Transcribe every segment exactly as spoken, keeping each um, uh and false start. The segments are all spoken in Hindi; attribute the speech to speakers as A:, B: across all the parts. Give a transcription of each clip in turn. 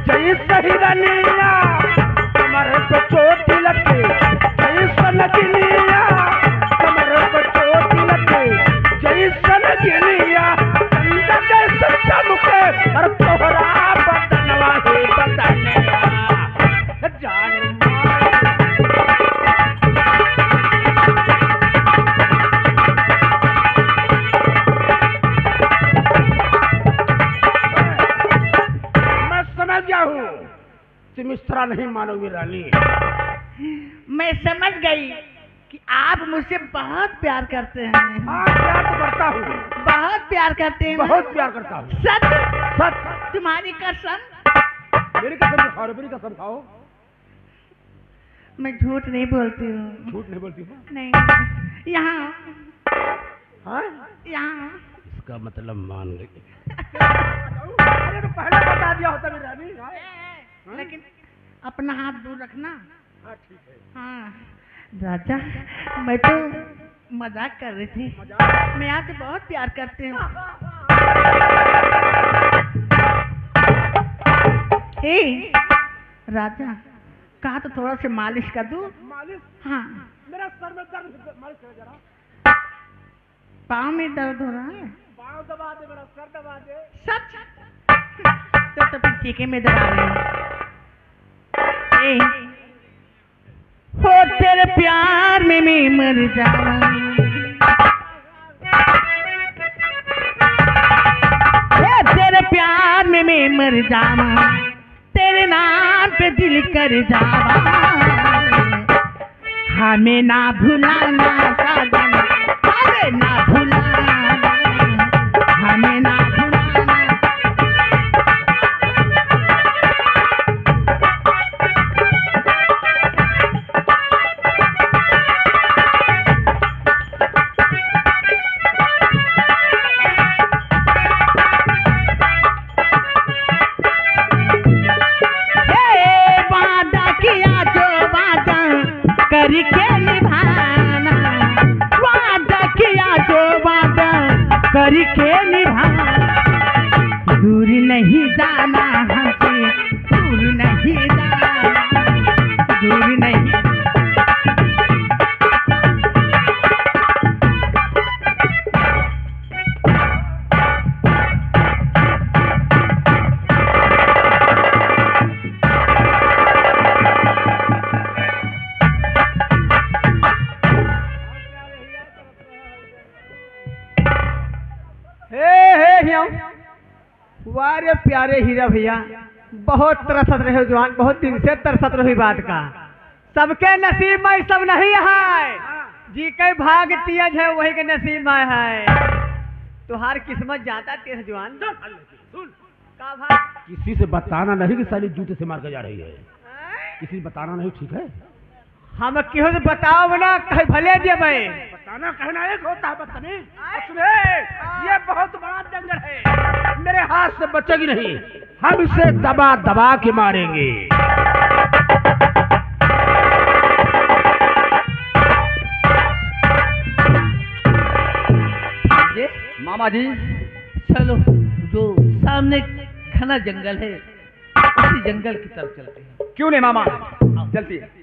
A: जैसे हिरनिया कमर पे चोट लगे, जैसे नगिनिया कमर पे चोट लगे, जैसे नगिनिया चंदा जैसे चमके और तोहरा बदनवा ही बदनिया जान तुम इस तरह नहीं मानोगी रानी।
B: मैं समझ गई कि आप मुझसे बहुत प्यार करते हैं।
A: हाँ, प्यार तो करता हूँ,
B: बहुत प्यार करते हैं।
A: बहुत प्यार करता हूँ।
B: सच
A: सच।
B: तुम्हारी कसम।
A: मेरी कसम खाओ, मेरी कसम खाओ।
B: मैं झूठ नहीं बोलती हूँ।
A: झूठ नहीं बोलती हूँ?
B: नहीं। यहाँ
A: हाँ?
B: यहाँ
A: इसका मतलब मान गई। अरे तो पहले बता दिया होता मेरी रानी। हाँ?
B: लेकिन अपना हाथ दूर रखना।
A: हाँ ठीक है।
B: हाँ राजा, मैं तो मजाक कर रही थी। मैं आपसे बहुत प्यार करती हूँ। हे राजा, कहा तो थोड़ा सा मालिश कर दूँ?
A: मालिश?
B: हाँ।
A: मेरा सर में दर्द, मालिश कर जरा।
B: पाँव में दर्द हो रहा है?
A: पाँव दबा दे, मेरा सर दबा दे।
B: सच? तो तो फिर ठीक है, मैं दबा रही हूँ। हो तेरे प्यार में मैं मर जाऊं, तेरे प्यार में मैं मर जाऊं, तेरे नाम पे दिल कर जावा, हमें ना भुलाना साजन, हमें ना भुलाना, हमें ना भुलाना। करके निभाना, वादा किया जो वादा करके निभाना, दूर नहीं जाना हमसे, दूर नहीं जाना, दूर नहीं।
C: वारे प्यारे हीरा भैया, बहुत तरसत रहे जवान, बहुत दिन से तरसत रही बात का। सबके नसीब में सब नहीं है, जी के भाग तेज है वही के नसीब में है। तुहार किस्मत जाता तेज जवान।
A: सुन
C: का भाग?
A: किसी से बताना नहीं कि साली जूते से मार के जा रही है। किसी से बताना नहीं, ठीक है?
C: हम क्यों से बताओ ना, कहीं भले दे भाई।
A: बताना कहना एक होता है बदतमीज। सुने, ये बहुत बड़ा जंगल है, मेरे हाथ से बचेगी नहीं, हम इसे दबा दबा के मारेंगे।
D: ये मामा जी, चलो जो सामने घना जंगल है उसी जंगल की तरफ चलते हैं।
C: क्यों नहीं मामा, चलती है।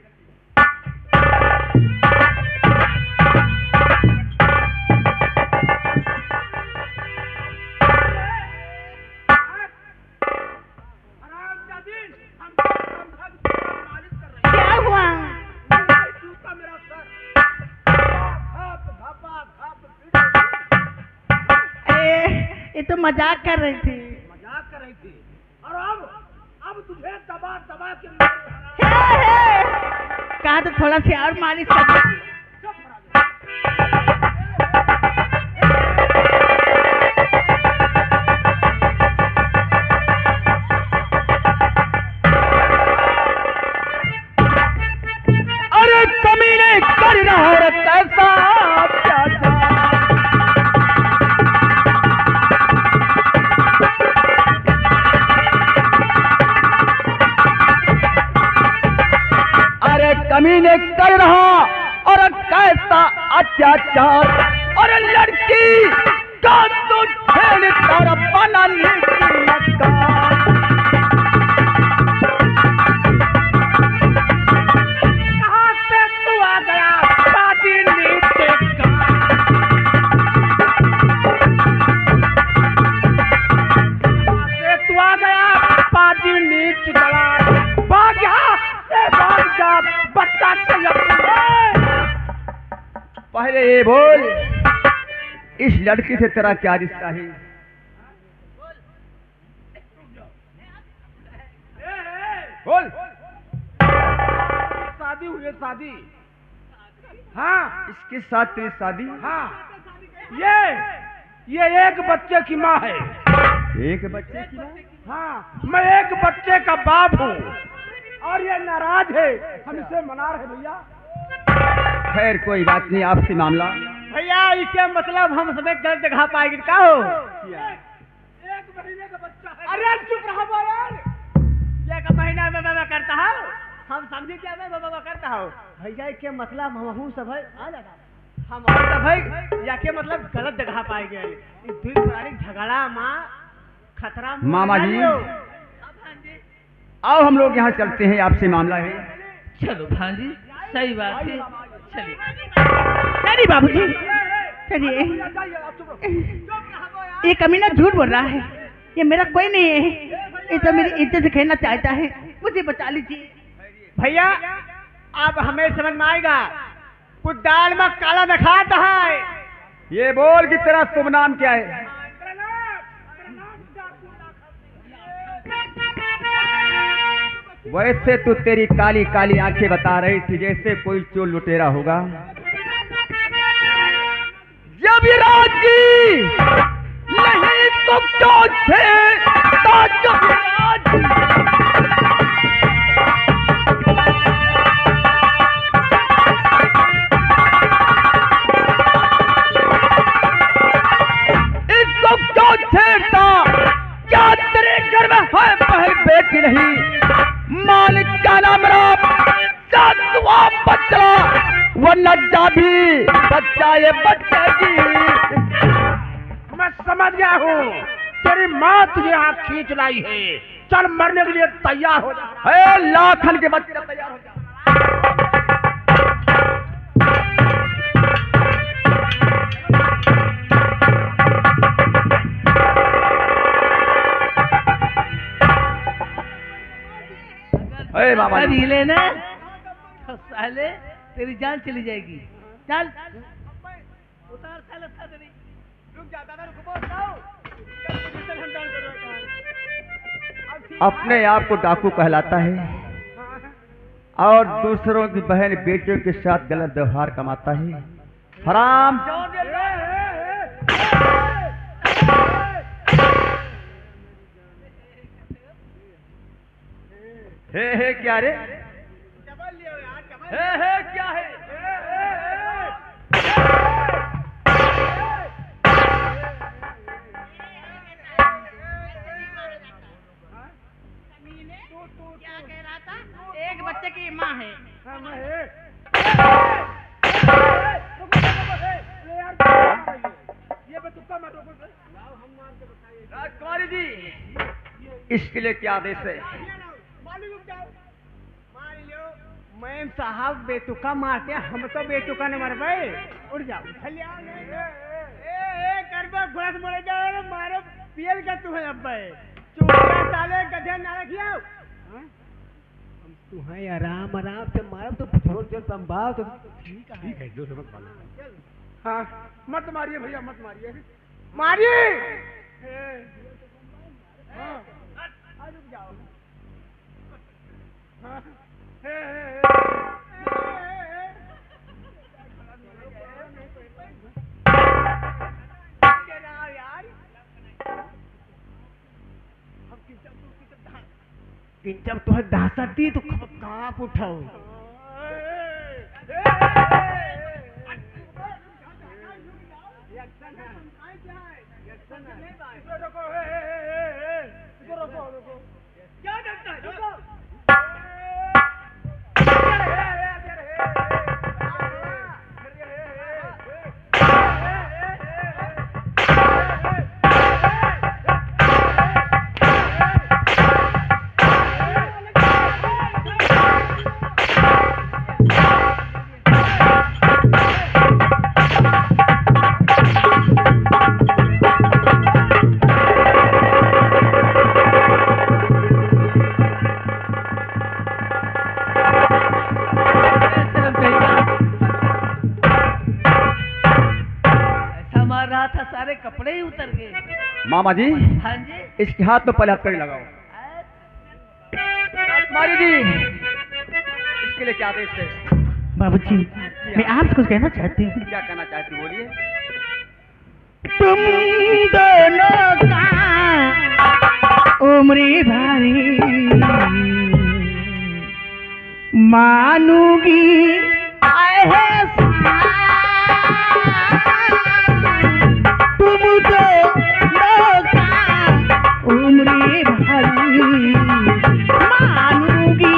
B: क्या हुआ? ये तो मजाक कर रही थी।
A: मजाक कर रही थी और अब अब तुझे दबा दबा के
B: कहा तो थोड़ा सी और मालिश कर दो।
A: अरे कमीने कर रहा है कैसा कमीने कर रहा और कैसा अत्याचार, और लड़की का तो छेड़ कर बना बीच दलाल भाग यहाँ से भाग जा बच्चा
C: पहले ये बोल, इस लड़की से तेरा क्या रिश्ता है? बोल।
A: शादी हुई है, शादी। हाँ,
C: इसके साथ तेरी शादी?
A: हाँ, ये ये एक बच्चे की माँ है।
C: एक बच्चे की माँ?
A: हाँ, मैं एक बच्चे का बाप हूँ और ये नाराज है, हम इसे मना रहे भैया।
C: खैर कोई बात नहीं, आपसे मामला।
B: भैया इसके मतलब हम समय गलत जगह पाएंगे का हो?
A: एक महीने का बच्चा है।
B: अरे चुप रहो यार, एक महीना में बाबा करता है, हम समझे क्या मैं बाबा करता हूँ। भैया इसके मतलब हम हूँ सब है आ जाता हम सब है या के मतलब गलत जगह पाए गए। इस दिन पुरानी झगड़ा माँ खतरा
C: मामा जी आओ हम लोग यहाँ चलते हैं, आपसे मामला है।
D: चलो भांजी, सही बात है, चलिए।
B: नहीं बाबूजी, चलिए। ये कमीना झूठ बोल रहा है, ये मेरा कोई नहीं है, ये तो मेरी इज्जत से खेलना चाहता है, मुझे बचा लीजिए। भैया अब हमें समझ में आएगा, कुछ दाल में काला दिखाता है।
C: ये बोल कि तेरा शुभ नाम क्या है? वैसे तो तेरी काली काली आंखें बता रही थी जैसे कोई चोर लुटेरा होगा। जब ये राजी नहीं तो क्यों थे तो जब इसको क्यों छेड़ता? क्या तेरे घर में है बहन बेटी नहीं? मालिक का नाम राम सातवा बच्चा वरना जाभी बच्चा ये बच्चेगी।
A: मैं समझ गया हूँ, तेरी माँ तुझे यहाँ खींच लाई है, चल मरने के लिए तैयार हो जा।
C: है लाखन के बच्चे तैयार हो जा। ए बाबा जी।
D: अभी ले ना तो साले तेरी जान चली जाएगी। चल उतार साले साले
B: रुक जा दादा, रुक बोल जाओ।
C: अपने आप को डाकू कहलाता है और दूसरों की बहन बेटियों के साथ गलत व्यवहार कमाता है। हराम हे हे क्या रे? हे हे क्या है?
B: क्या कह रहा था? एक बच्चे की माँ है।
C: राजकुमारी जी इसके लिए क्या आदेश है?
B: मैम साहब बेतुका मारते, हम तो बेतुका न मर गए। उड़ जाओ घोड़ा मर जाओ, मारो पियल का तू है अब चूड़ा साले गधे ना रखियो। तू है आराम आराम से मारो तो जोर जोर संभाव तो ठीक है।
A: ठीक है, जो समझ पाना। हाँ, मत मारिए भैया, मत मारिए,
B: मारिए।
A: हाँ,
B: रुक जाओ।
A: हाँ, हे, हे, हे।
B: जब तुम्हें दासा दी तो कांप उठाओ। क्या डरता है? रुको। मामा जी
D: हाँ जी।
B: इसके हाथ में पहले हथकड़ी लगाओ। राजकुमारी जी इसके लिए क्या आदेश है?
D: बाबूजी मैं आपसे कुछ कहना चाहती हूँ।
B: क्या कहना चाहती बोलिए।
D: तुम दोनों का उम्र भारी मानूगी तुम दोनों का उम्र भारी मानूगी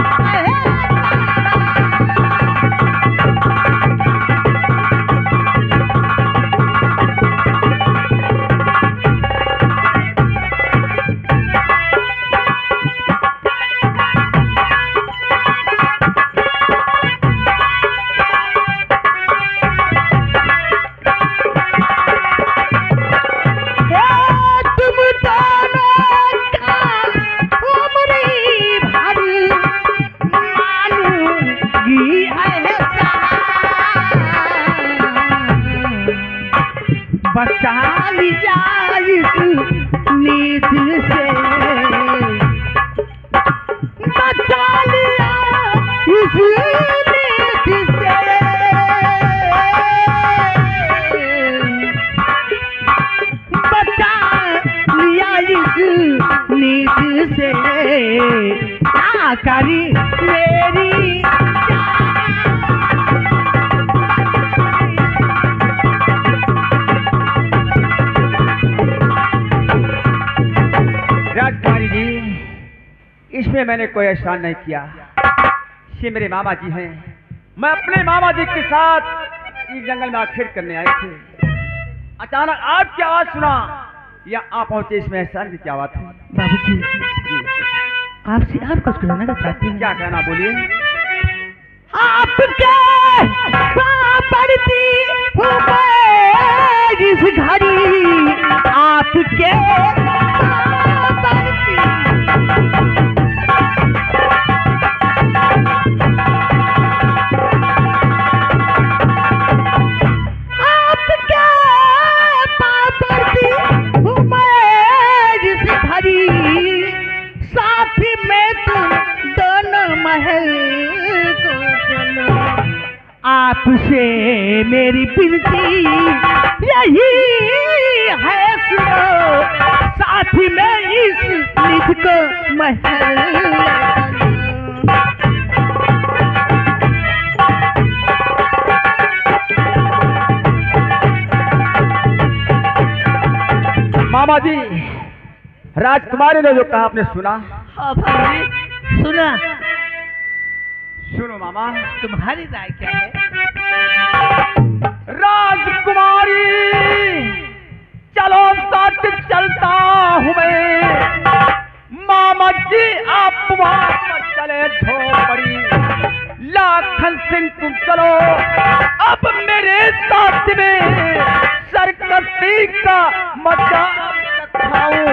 D: बचा लिया इस नीत से बचा लिया इस नीत से बचा लिया इस नीत से क्या करी मेरी
B: राजकुमारी जी इसमें मैंने कोई एहसान नहीं किया। ये मेरे मामा जी हैं। मैं अपने मामा जी के साथ इस जंगल में आखिर करने आए थे। अचानक आपकी आवाज सुना या आप पहुंचे। इसमें एहसान की क्या बात है?
D: बाबूजी आपसे आप कुछ कहना चाहती हूँ।
B: क्या कहना बोलिए।
D: आपके पड़ती हूँ मैं जिस घड़ी आपके पड़ती आपके पड़ती हूँ मैं जिस घड़ी साथी में तुम दोनों महल को चलो। आपसे मेरी विनती यही है सुनो साथी में इस निज को महल
B: मामा जी राजकुमारी ने जो कहा आपने सुना?
D: हाँ भाई सुना।
B: सुनो मामा
D: तुम्हारी राय क्या है?
B: राजकुमारी चलो साथ चलता हूँ मैं। मामा जी आप वहां पर चले झोपड़ी। लाखन सिंह तुम चलो अब मेरे साथ में सरकती का मजा खाऊं।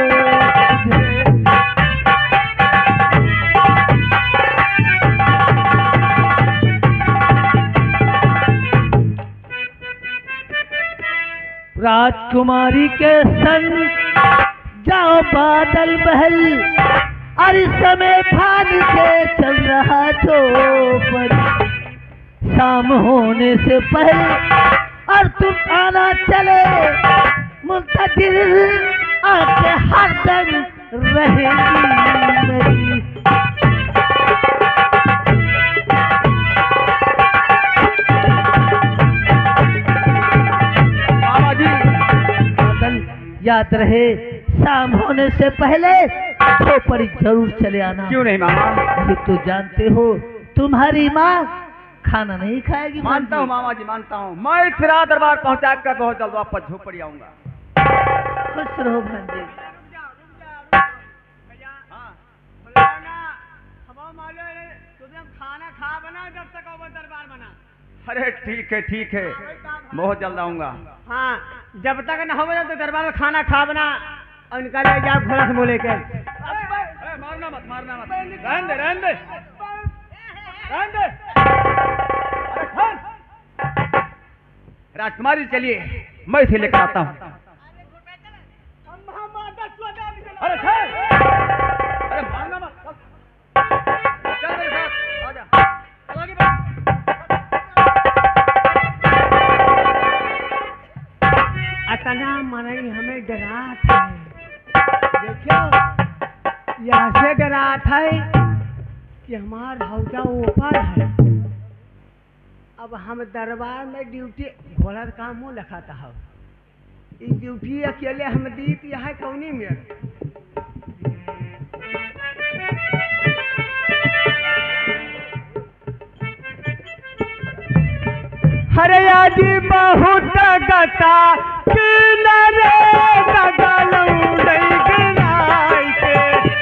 D: राजकुमारी के संग जाओ बादल महल और इस समय भान से चल रहा चौपड़। शाम होने से पहले और तुम आना चले मुंतजिर आके हरदम रहेगी मेरी। याद रहे शाम होने से पहले चौपड़ी जरूर चले आना।
B: क्यों नहीं मामा?
D: ये तो जानते हो तुम्हारी माँ खाना नहीं खाएगी।
B: मानता हूँ मामा जी मानता हूँ। मैं इस रात दरबार पहुँचा कर बहुत जल्द वापस झोपड़ी आऊंगा।
D: खुश रहो भांजे।
C: खाना खा बना जब तक वो दरबार बना।
B: अरे ठीक है ठीक है बहुत जल्द आऊंगा।
C: हाँ जब तक न हो तो दरबार में खाना खा बना और निकाले जाओ घोड़ा से बोले के।
B: मारना मत मारना मत रहने दे रहने दे रहने दे। राजकुमारी चलिए मैं इसे लेकर आता हूँ।
C: जात है कि हमार हौजा ऊपर है। अब हम दरबार में ड्यूटी घोड़ा का काम हो लखाता है। इस ड्यूटी अकेले हम दीत यहाँ कौनी में हरे आज बहुत गता किनारे गगलऊ नहीं गिराई के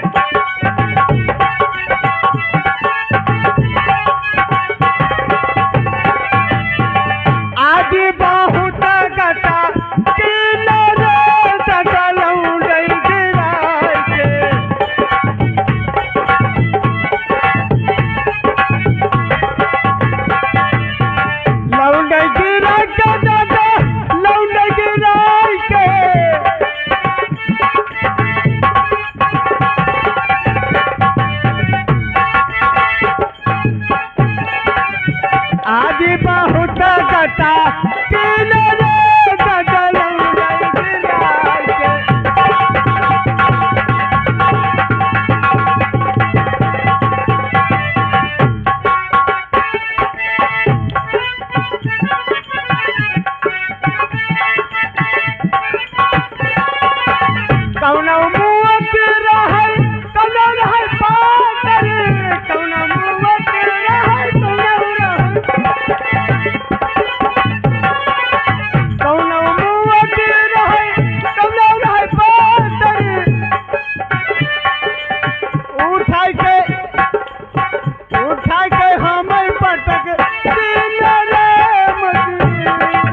C: आज बहुत गता किनारे गगलऊ नहीं गिराई के लौंडे गिरा के दादा लौंडे गिराई के आज बहुत गता किनारे दादा लौंडे गिराई के कौनो मुवत रहै कौनो रहै पातर कौनो मुवत रहै कौनो रहै कौनो मुवत रहै कौनो रहै पातर उठाई के उठाई के हमें पटक दिन रे मजूरी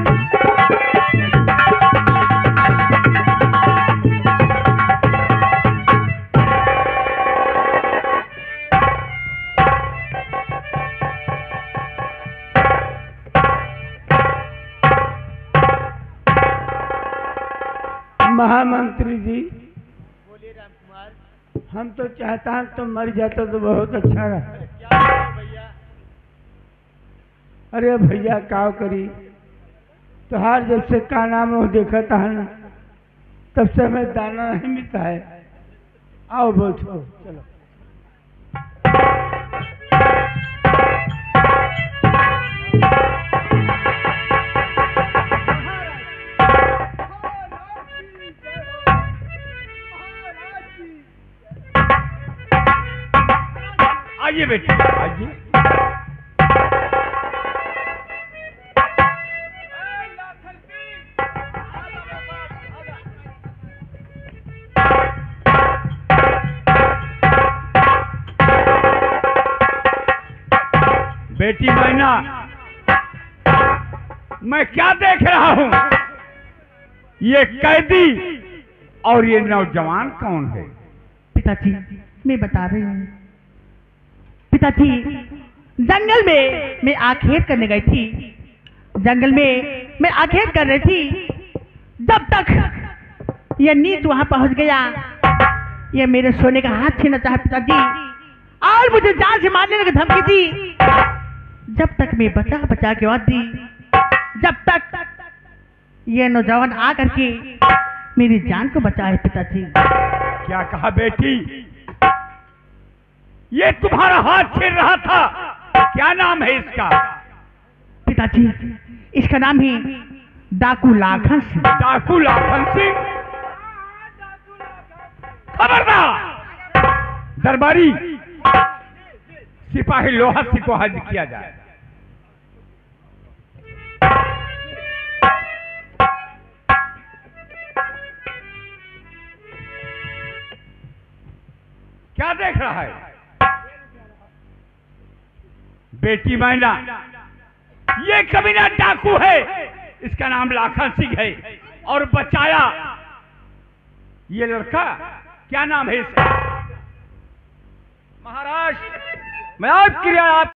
A: महामंत्री जी, बोलिए राम कुमार। हम तो चाहता हूँ तो मर जाता तो बहुत अच्छा रहा।
B: भैया
A: अरे भैया का करी तुहार जब से का नाम हो देखा था ना तब से हमें दाना नहीं मिलता है। आओ बैठो चलो। आइए बेटे आइए। बेटी मैना, मैं क्या देख रहा हूं? ये कैदी और ये नौजवान कौन है?
E: पिताजी मैं बता रही हूँ। पिताजी जंगल में मैं आखेट करने गई थी। जंगल में मैं आखेट कर रही थी, जब तक ये नीच वहां पहुंच गया। ये मेरे सोने का हाथ छीनना चाहा पिताजी और मुझे जान से मारने की धमकी दी। जब तक मैं बचा बचा के बात दी, जब तक ये नौजवान आकर के मेरी जान को बचाए। पिताजी
A: क्या कहा बेटी? ये तुम्हारा हाथ छीन रहा था, क्या नाम है इसका?
E: पिताजी इसका नाम ही डाकू लाखन सिंह।
A: डाकू लाखन सिंह? खबरदार! दरबारी सिपाही लोहा सिंह को हाजिर किया जाए। क्या देख रहा है? बेटी मैना, ये कमीना डाकू है, इसका नाम लाखन सिंह है और बचाया ये लड़का। क्या नाम है इसका?
B: महाराज मैं आपकी रियायत